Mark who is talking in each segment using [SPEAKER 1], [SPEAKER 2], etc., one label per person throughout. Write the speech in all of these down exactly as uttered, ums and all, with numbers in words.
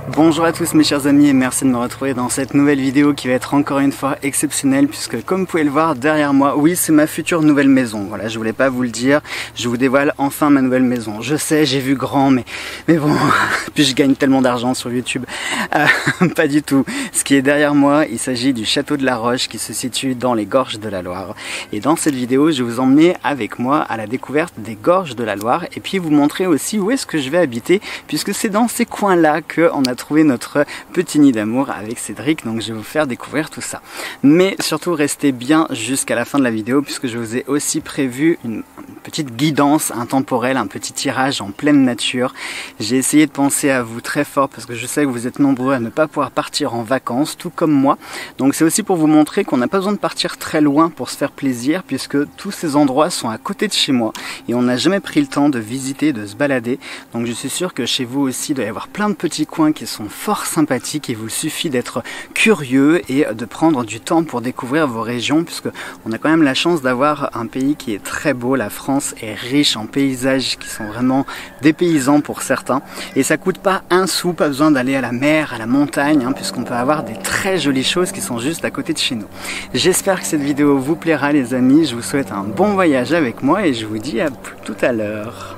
[SPEAKER 1] Bonjour à tous mes chers amis et merci de me retrouver dans cette nouvelle vidéo qui va être encore une fois exceptionnelle puisque comme vous pouvez le voir derrière moi, oui c'est ma future nouvelle maison. Voilà, je voulais pas vous le dire, je vous dévoile enfin ma nouvelle maison. Je sais, j'ai vu grand mais, mais bon, puis je gagne tellement d'argent sur YouTube. Euh, pas du tout. Ce qui est derrière moi, il s'agit du château de la Roche qui se situe dans les gorges de la Loire. Et dans cette vidéo, je vais vous emmener avec moi à la découverte des gorges de la Loire et puis vous montrer aussi où est-ce que je vais habiter puisque c'est dans ces coins-là qu'on a trouvé notre petit nid d'amour avec Cédric, donc je vais vous faire découvrir tout ça. Mais surtout restez bien jusqu'à la fin de la vidéo puisque je vous ai aussi prévu une petite guidance intemporelle, un petit tirage en pleine nature. J'ai essayé de penser à vous très fort parce que je sais que vous êtes nombreux à ne pas pouvoir partir en vacances, tout comme moi. Donc c'est aussi pour vous montrer qu'on n'a pas besoin de partir très loin pour se faire plaisir puisque tous ces endroits sont à côté de chez moi et on n'a jamais pris le temps de visiter, de se balader. Donc je suis sûr que chez vous aussi il doit y avoir plein de petits coins qui sont fort sympathiques. Il vous suffit d'être curieux et de prendre du temps pour découvrir vos régions puisque on a quand même la chance d'avoir un pays qui est très beau. La France est riche en paysages qui sont vraiment dépaysants pour certains et ça coûte pas un sou, pas besoin d'aller à la mer, à la montagne hein, puisqu'on peut avoir des très jolies choses qui sont juste à côté de chez nous. J'espère que cette vidéo vous plaira les amis, je vous souhaite un bon voyage avec moi et je vous dis à tout à l'heure.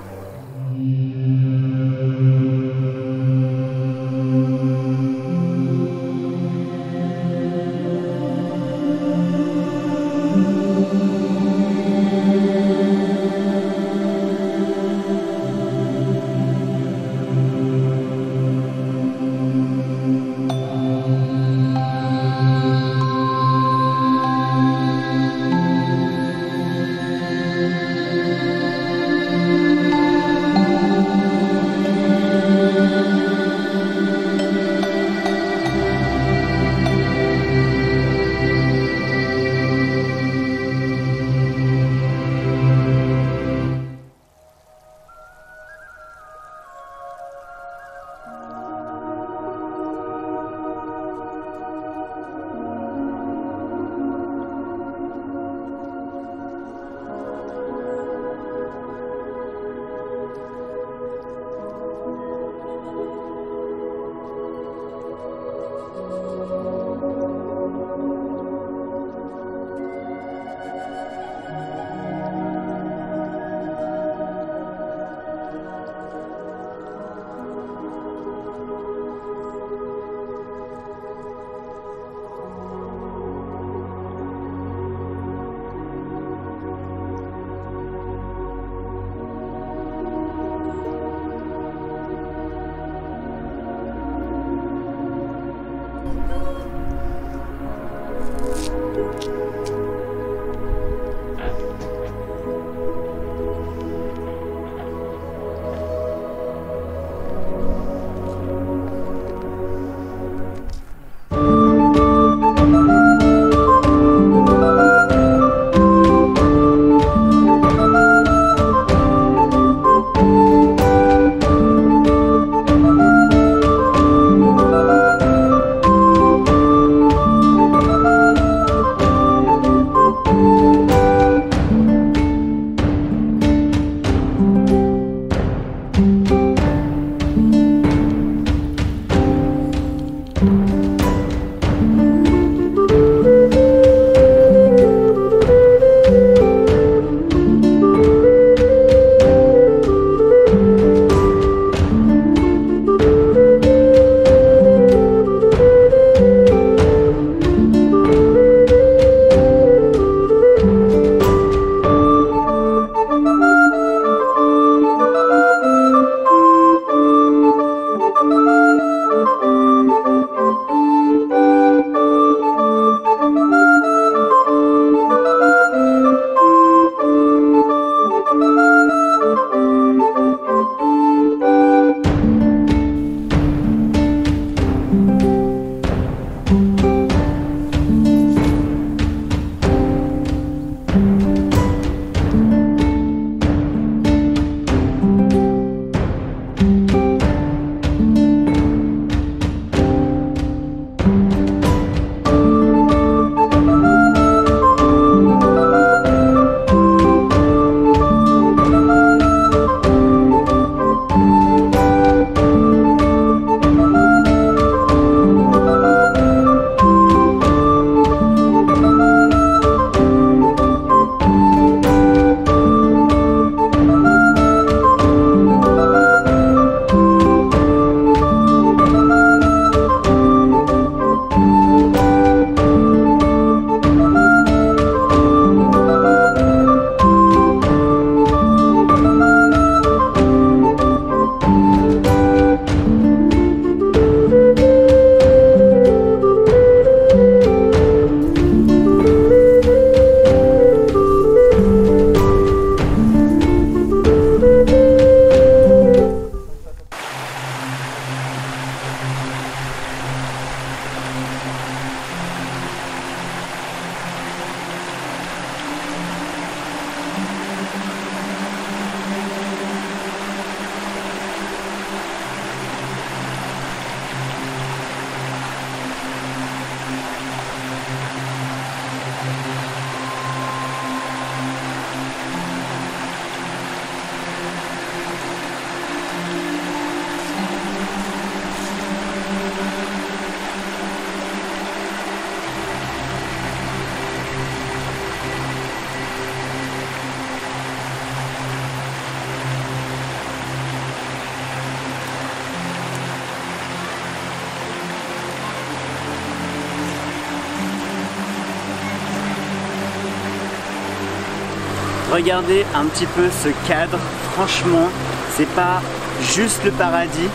[SPEAKER 1] Regardez un petit peu ce cadre, franchement, c'est pas juste le paradis.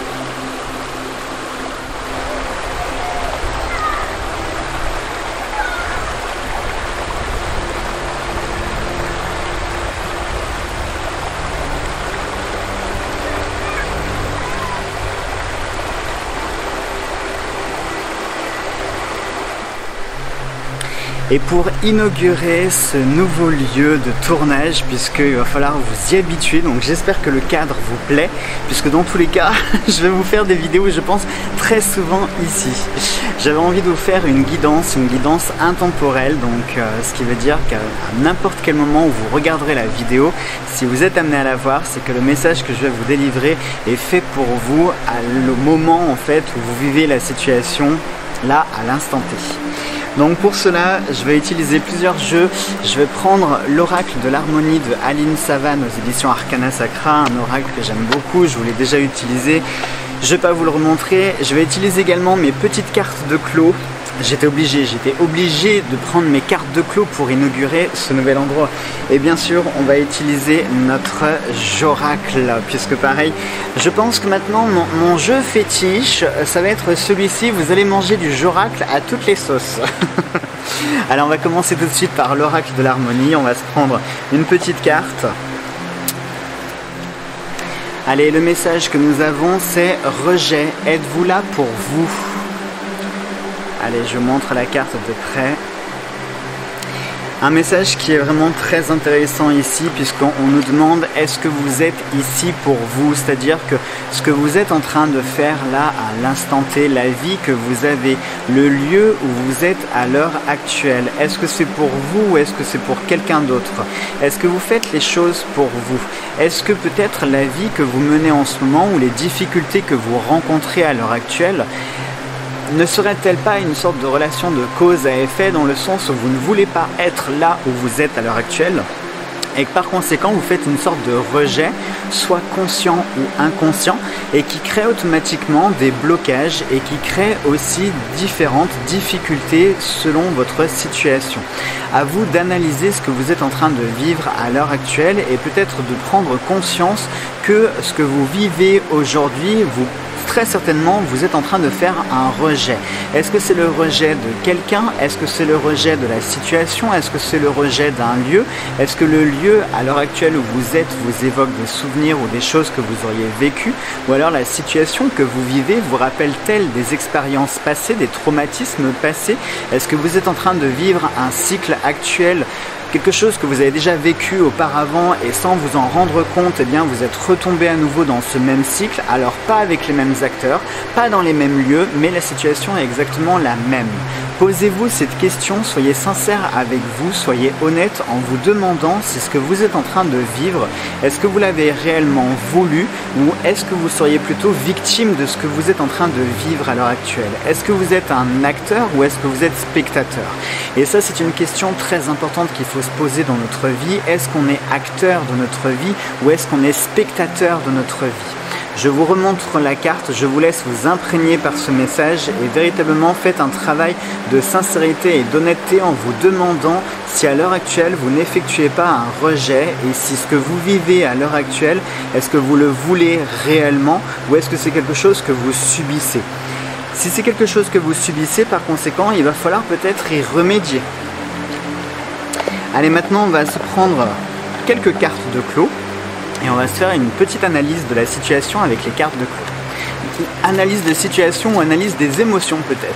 [SPEAKER 1] Et pour inaugurer ce nouveau lieu de tournage, puisqu'il va falloir vous y habituer, donc j'espère que le cadre vous plaît, puisque dans tous les cas, je vais vous faire des vidéos, je pense, très souvent ici. J'avais envie de vous faire une guidance, une guidance intemporelle, donc euh, ce qui veut dire qu'à n'importe quel moment où vous regarderez la vidéo, si vous êtes amené à la voir, c'est que le message que je vais vous délivrer est fait pour vous à le moment en fait où vous vivez la situation, là, à l'instant T. Donc pour cela, je vais utiliser plusieurs jeux. Je vais prendre l'oracle de l'harmonie de Aline Savane aux éditions Arcana Sacra, un oracle que j'aime beaucoup, je vous l'ai déjà utilisé. Je ne vais pas vous le remontrer. Je vais utiliser également mes petites cartes de clos. J'étais obligé, j'étais obligé de prendre mes cartes de clos pour inaugurer ce nouvel endroit. Et bien sûr, on va utiliser notre Joracle, puisque pareil, je pense que maintenant, mon, mon jeu fétiche, ça va être celui-ci. Vous allez manger du Joracle à toutes les sauces. Alors, on va commencer tout de suite par l'oracle de l'harmonie. On va se prendre une petite carte. Allez, le message que nous avons, c'est rejet. Êtes-vous là pour vous ? Allez, je montre la carte de près. Un message qui est vraiment très intéressant ici, puisqu'on nous demande est-ce que vous êtes ici pour vous, c'est-à-dire que ce que vous êtes en train de faire là à l'instant T, la vie que vous avez, le lieu où vous êtes à l'heure actuelle, est-ce que c'est pour vous ou est-ce que c'est pour quelqu'un d'autre? Est-ce que vous faites les choses pour vous? Est-ce que peut-être la vie que vous menez en ce moment ou les difficultés que vous rencontrez à l'heure actuelle ne serait-elle pas une sorte de relation de cause à effet dans le sens où vous ne voulez pas être là où vous êtes à l'heure actuelle et que par conséquent vous faites une sorte de rejet, soit conscient ou inconscient, et qui crée automatiquement des blocages et qui crée aussi différentes difficultés selon votre situation. À vous d'analyser ce que vous êtes en train de vivre à l'heure actuelle et peut-être de prendre conscience que ce que vous vivez aujourd'hui, vous très certainement vous êtes en train de faire un rejet. Est-ce que c'est le rejet de quelqu'un? Est-ce que c'est le rejet de la situation? Est-ce que c'est le rejet d'un lieu? Est-ce que le lieu à l'heure actuelle où vous êtes vous évoque des souvenirs ou des choses que vous auriez vécues? Ou alors la situation que vous vivez vous rappelle-t-elle des expériences passées, des traumatismes passés? Est-ce que vous êtes en train de vivre un cycle actuel, quelque chose que vous avez déjà vécu auparavant et sans vous en rendre compte, eh bien vous êtes retombé à nouveau dans ce même cycle, alors pas avec les mêmes acteurs, pas dans les mêmes lieux, mais la situation est exactement la même. Posez-vous cette question, soyez sincère avec vous, soyez honnête en vous demandant si ce que vous êtes en train de vivre, est-ce que vous l'avez réellement voulu ou est-ce que vous seriez plutôt victime de ce que vous êtes en train de vivre à l'heure actuelle? Est-ce que vous êtes un acteur ou est-ce que vous êtes spectateur? Et ça, c'est une question très importante qu'il faut se poser dans notre vie. Est-ce qu'on est acteur de notre vie ou est-ce qu'on est spectateur de notre vie? Je vous remontre la carte, je vous laisse vous imprégner par ce message et véritablement faites un travail de sincérité et d'honnêteté en vous demandant si à l'heure actuelle vous n'effectuez pas un rejet et si ce que vous vivez à l'heure actuelle, est-ce que vous le voulez réellement ou est-ce que c'est quelque chose que vous subissez? Si c'est quelque chose que vous subissez, par conséquent, il va falloir peut-être y remédier. Allez, maintenant on va se prendre quelques cartes de clos. Et on va se faire une petite analyse de la situation avec les cartes de clos. Analyse de situation ou analyse des émotions peut-être.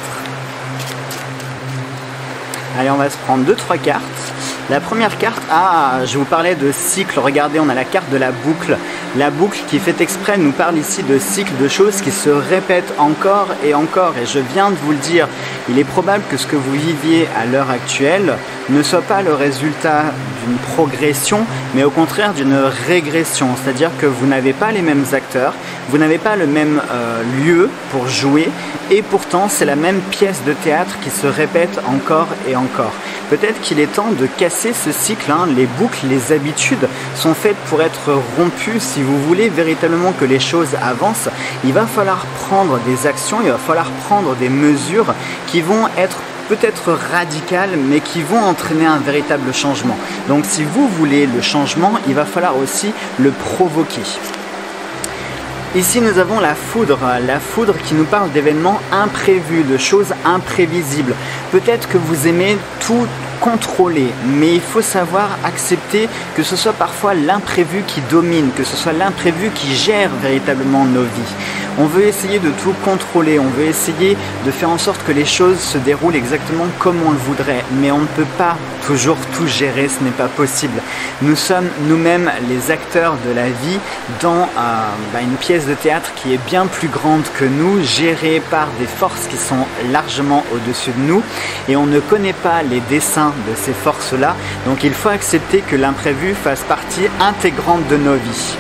[SPEAKER 1] Allez, on va se prendre deux trois cartes. La première carte, ah, je vous parlais de cycle. Regardez, on a la carte de la boucle. La boucle qui fait exprès nous parle ici de cycle, de choses qui se répètent encore et encore. Et je viens de vous le dire, il est probable que ce que vous viviez à l'heure actuelle ne soit pas le résultat d'une progression, mais au contraire d'une régression. C'est-à-dire que vous n'avez pas les mêmes acteurs, vous n'avez pas le même euh, lieu pour jouer, et pourtant c'est la même pièce de théâtre qui se répète encore et encore. Peut-être qu'il est temps de casser ce cycle, hein. Les boucles, les habitudes sont faites pour être rompues. Si vous voulez véritablement que les choses avancent, il va falloir prendre des actions, il va falloir prendre des mesures qui vont être peut-être radicales, mais qui vont entraîner un véritable changement. Donc si vous voulez le changement, il va falloir aussi le provoquer. Ici nous avons la foudre, la foudre qui nous parle d'événements imprévus, de choses imprévisibles. Peut-être que vous aimez tout contrôler, mais il faut savoir accepter que ce soit parfois l'imprévu qui domine, que ce soit l'imprévu qui gère véritablement nos vies. On veut essayer de tout contrôler, on veut essayer de faire en sorte que les choses se déroulent exactement comme on le voudrait, mais on ne peut pas toujours tout gérer, ce n'est pas possible. Nous sommes nous-mêmes les acteurs de la vie dans euh, bah, une pièce de théâtre qui est bien plus grande que nous, gérée par des forces qui sont largement au-dessus de nous, et on ne connaît pas les dessins de ces forces-là, donc il faut accepter que l'imprévu fasse partie intégrante de nos vies.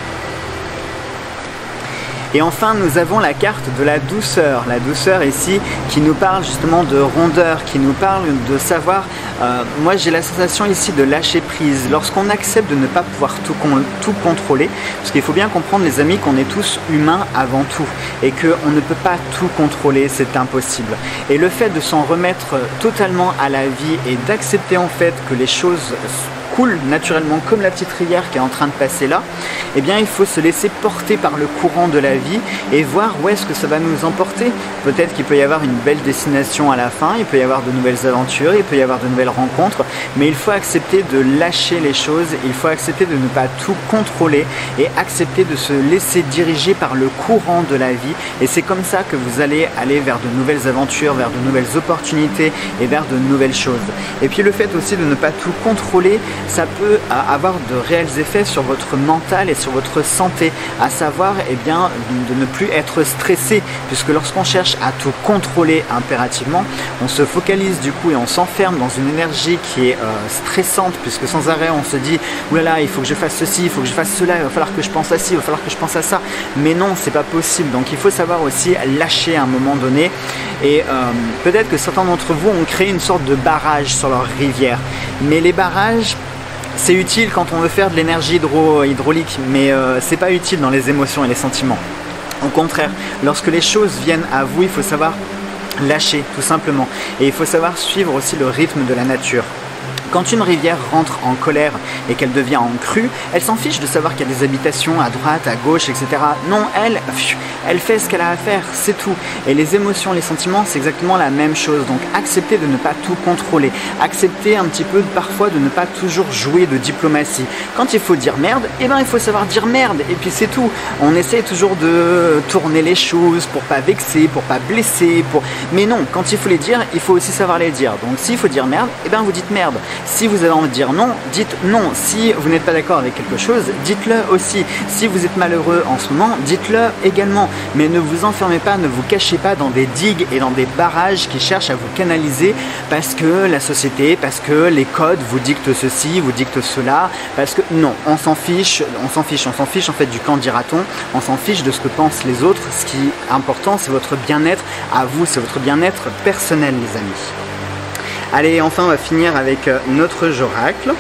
[SPEAKER 1] Et enfin, nous avons la carte de la douceur. La douceur ici qui nous parle justement de rondeur, qui nous parle de savoir... Euh, moi, j'ai la sensation ici de lâcher prise. Lorsqu'on accepte de ne pas pouvoir tout, tout contrôler, parce qu'il faut bien comprendre, les amis, qu'on est tous humains avant tout et qu'on ne peut pas tout contrôler, c'est impossible. Et le fait de s'en remettre totalement à la vie et d'accepter en fait que les choses coule naturellement comme la petite rivière qui est en train de passer là, eh bien il faut se laisser porter par le courant de la vie et voir où est-ce que ça va nous emporter. Peut-être qu'il peut y avoir une belle destination à la fin, il peut y avoir de nouvelles aventures, il peut y avoir de nouvelles rencontres, mais il faut accepter de lâcher les choses, il faut accepter de ne pas tout contrôler et accepter de se laisser diriger par le courant de la vie, et c'est comme ça que vous allez aller vers de nouvelles aventures, vers de nouvelles opportunités et vers de nouvelles choses. Et puis le fait aussi de ne pas tout contrôler, ça peut avoir de réels effets sur votre mental et sur votre santé, à savoir eh bien, de ne plus être stressé, puisque lorsqu'on cherche à tout contrôler impérativement, on se focalise du coup et on s'enferme dans une énergie qui est euh, stressante, puisque sans arrêt on se dit « oulala, il faut que je fasse ceci, il faut que je fasse cela, il va falloir que je pense à ci, il va falloir que je pense à ça », mais non, c'est pas possible. Donc il faut savoir aussi lâcher à un moment donné, et euh, peut-être que certains d'entre vous ont créé une sorte de barrage sur leur rivière, mais les barrages, c'est utile quand on veut faire de l'énergie hydro hydraulique, mais euh, c'est pas utile dans les émotions et les sentiments. Au contraire, lorsque les choses viennent à vous, il faut savoir lâcher, tout simplement. Et il faut savoir suivre aussi le rythme de la nature. Quand une rivière rentre en colère et qu'elle devient en crue, elle s'en fiche de savoir qu'il y a des habitations à droite, à gauche, et cetera. Non, elle, elle fait ce qu'elle a à faire, c'est tout. Et les émotions, les sentiments, c'est exactement la même chose. Donc accepter de ne pas tout contrôler. Accepter un petit peu parfois de ne pas toujours jouer de diplomatie. Quand il faut dire merde, eh ben il faut savoir dire merde. Et puis c'est tout. On essaie toujours de tourner les choses pour pas vexer, pour pas blesser. Pour... Mais non, quand il faut les dire, il faut aussi savoir les dire. Donc s'il faut dire merde, eh ben vous dites merde. Si vous avez envie de dire non, dites non. Si vous n'êtes pas d'accord avec quelque chose, dites-le aussi. Si vous êtes malheureux en ce moment, dites-le également. Mais ne vous enfermez pas, ne vous cachez pas dans des digues et dans des barrages qui cherchent à vous canaliser parce que la société, parce que les codes vous dictent ceci, vous dictent cela, parce que non, on s'en fiche, on s'en fiche, on s'en fiche en fait du quand dira-t-on, on s'en fiche de ce que pensent les autres. Ce qui est important, c'est votre bien-être à vous, c'est votre bien-être personnel, les amis. Allez, enfin on va finir avec notre jeu oracle.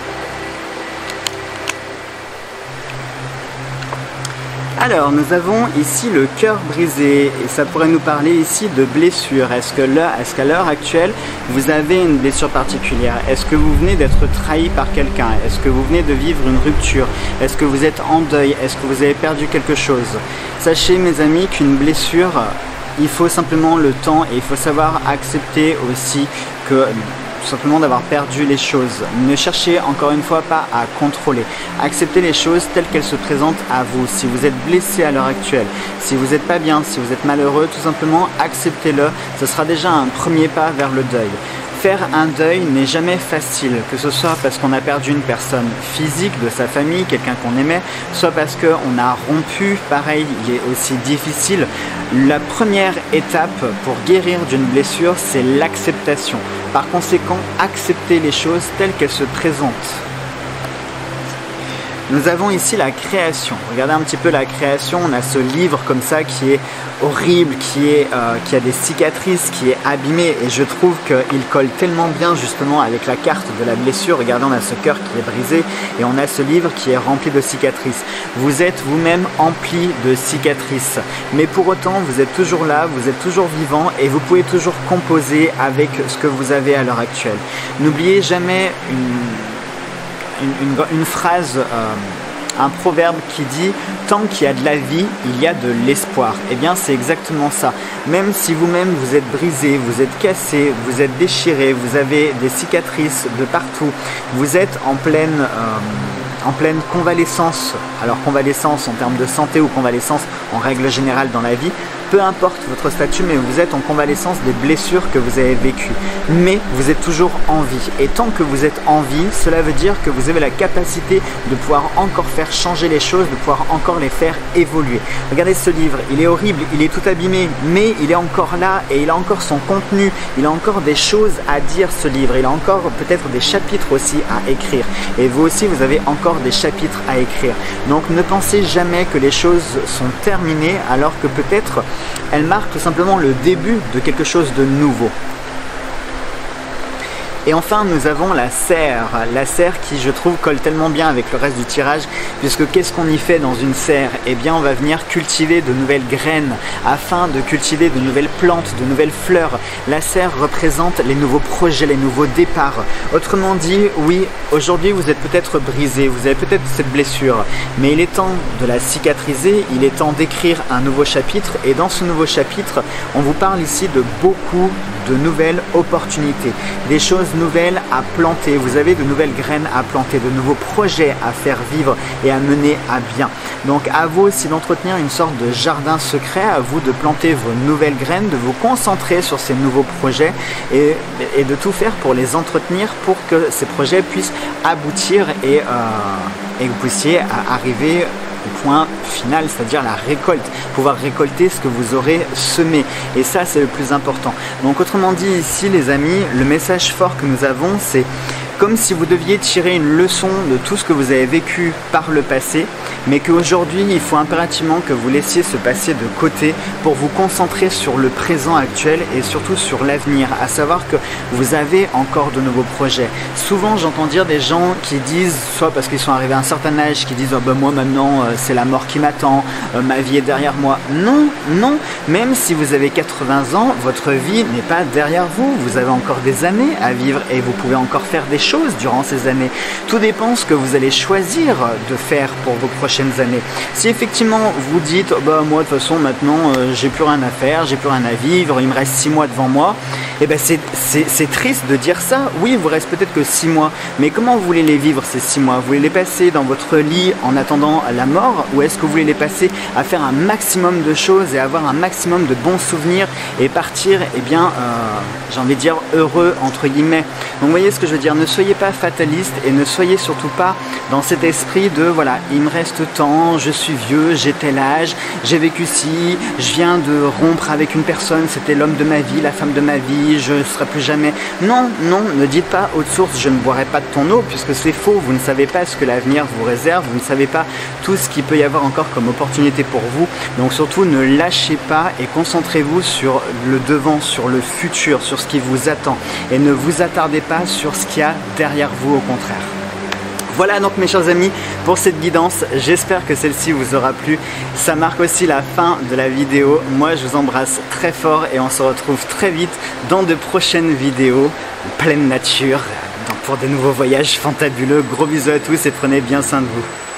[SPEAKER 1] Alors, nous avons ici le cœur brisé et ça pourrait nous parler ici de blessure. Est-ce que là, est-ce qu'à l'heure actuelle, vous avez une blessure particulière? Est-ce que vous venez d'être trahi par quelqu'un? Est-ce que vous venez de vivre une rupture? Est-ce que vous êtes en deuil? Est-ce que vous avez perdu quelque chose? Sachez, mes amis, qu'une blessure, il faut simplement le temps et il faut savoir accepter aussi que tout simplement d'avoir perdu les choses. Ne cherchez encore une fois pas à contrôler. Acceptez les choses telles qu'elles se présentent à vous. Si vous êtes blessé à l'heure actuelle, si vous n'êtes pas bien, si vous êtes malheureux, tout simplement acceptez-le. Ce sera déjà un premier pas vers le deuil. Faire un deuil n'est jamais facile, que ce soit parce qu'on a perdu une personne physique de sa famille, quelqu'un qu'on aimait, soit parce qu'on a rompu, pareil, il est aussi difficile. La première étape pour guérir d'une blessure, c'est l'acceptation. Par conséquent, accepter les choses telles qu'elles se présentent. Nous avons ici la création. Regardez un petit peu la création. On a ce livre comme ça qui est horrible, qui, est, euh, qui a des cicatrices, qui est abîmé. Et je trouve qu'il colle tellement bien justement avec la carte de la blessure. Regardez, on a ce cœur qui est brisé et on a ce livre qui est rempli de cicatrices. Vous êtes vous-même empli de cicatrices. Mais pour autant, vous êtes toujours là, vous êtes toujours vivant et vous pouvez toujours composer avec ce que vous avez à l'heure actuelle. N'oubliez jamais une, une, une, une phrase, euh, un proverbe qui dit « Tant qu'il y a de la vie, il y a de l'espoir ». Eh bien, c'est exactement ça. Même si vous-même vous êtes brisé, vous êtes cassé, vous êtes déchiré, vous avez des cicatrices de partout, vous êtes en pleine... Euh, en pleine convalescence, alors convalescence en termes de santé ou convalescence en règle générale dans la vie, peu importe votre statut, mais vous êtes en convalescence des blessures que vous avez vécues. Mais vous êtes toujours en vie. Et tant que vous êtes en vie, cela veut dire que vous avez la capacité de pouvoir encore faire changer les choses, de pouvoir encore les faire évoluer. Regardez ce livre, il est horrible, il est tout abîmé, mais il est encore là et il a encore son contenu. Il a encore des choses à dire, ce livre. Il a encore peut-être des chapitres aussi à écrire. Et vous aussi, vous avez encore des chapitres à écrire. Donc ne pensez jamais que les choses sont terminées alors que peut-être elles marquent tout simplement le début de quelque chose de nouveau. Et enfin, nous avons la serre. La serre qui, je trouve, colle tellement bien avec le reste du tirage, puisque qu'est-ce qu'on y fait dans une serre? Eh bien, on va venir cultiver de nouvelles graines afin de cultiver de nouvelles plantes, de nouvelles fleurs. La serre représente les nouveaux projets, les nouveaux départs. Autrement dit, oui, aujourd'hui, vous êtes peut-être brisé, vous avez peut-être cette blessure, mais il est temps de la cicatriser, il est temps d'écrire un nouveau chapitre. Et dans ce nouveau chapitre, on vous parle ici de beaucoup de nouvelles opportunités, des choses nouvelles à planter. Vous avez de nouvelles graines à planter, de nouveaux projets à faire vivre et à mener à bien. Donc à vous aussi d'entretenir une sorte de jardin secret, à vous de planter vos nouvelles graines, de vous concentrer sur ces nouveaux projets et, et de tout faire pour les entretenir pour que ces projets puissent aboutir et, euh, et que vous puissiez arriver au point final, c'est-à-dire la récolte, pouvoir récolter ce que vous aurez semé. Et ça, c'est le plus important. Donc autrement dit, ici les amis, le message fort que nous avons, c'est comme si vous deviez tirer une leçon de tout ce que vous avez vécu par le passé, mais qu'aujourd'hui, il faut impérativement que vous laissiez ce passé de côté pour vous concentrer sur le présent actuel et surtout sur l'avenir, à savoir que vous avez encore de nouveaux projets. Souvent, j'entends dire des gens qui disent, soit parce qu'ils sont arrivés à un certain âge, qui disent oh ben moi maintenant, euh, c'est la mort qui m'attend, euh, ma vie est derrière moi. Non, non, même si vous avez quatre-vingts ans, votre vie n'est pas derrière vous. Vous avez encore des années à vivre et vous pouvez encore faire des choses durant ces années. Tout dépend ce que vous allez choisir de faire pour vos prochaines années. Si effectivement vous dites oh bah moi de toute façon maintenant euh, j'ai plus rien à faire, j'ai plus rien à vivre, il me reste six mois devant moi, et eh ben c'est triste de dire ça. Oui, il vous reste peut-être que six mois, mais comment vous voulez les vivre ces six mois? Vous voulez les passer dans votre lit en attendant la mort, ou est-ce que vous voulez les passer à faire un maximum de choses et avoir un maximum de bons souvenirs et partir, eh bien, euh, j'ai envie de dire heureux entre guillemets. Donc vous voyez ce que je veux dire, ne soyez pas fataliste et ne soyez surtout pas dans cet esprit de voilà, il me reste tant, je suis vieux, j'ai tel âge, j'ai vécu ci, je viens de rompre avec une personne, c'était l'homme de ma vie, la femme de ma vie, je ne serai plus jamais. Non, non, ne dites pas haute source, je ne boirai pas de ton eau, puisque c'est faux, vous ne savez pas ce que l'avenir vous réserve, vous ne savez pas tout ce qu'il peut y avoir encore comme opportunité pour vous. Donc surtout, ne lâchez pas et concentrez-vous sur le devant, sur le futur, sur ce qui vous attend, et ne vous attardez pas sur ce qu'il y a derrière vous, au contraire. Voilà donc mes chers amis pour cette guidance, j'espère que celle-ci vous aura plu. Ça marque aussi la fin de la vidéo. Moi je vous embrasse très fort et on se retrouve très vite dans de prochaines vidéos en pleine nature pour des nouveaux voyages fantabuleux. Gros bisous à tous et prenez bien soin de vous.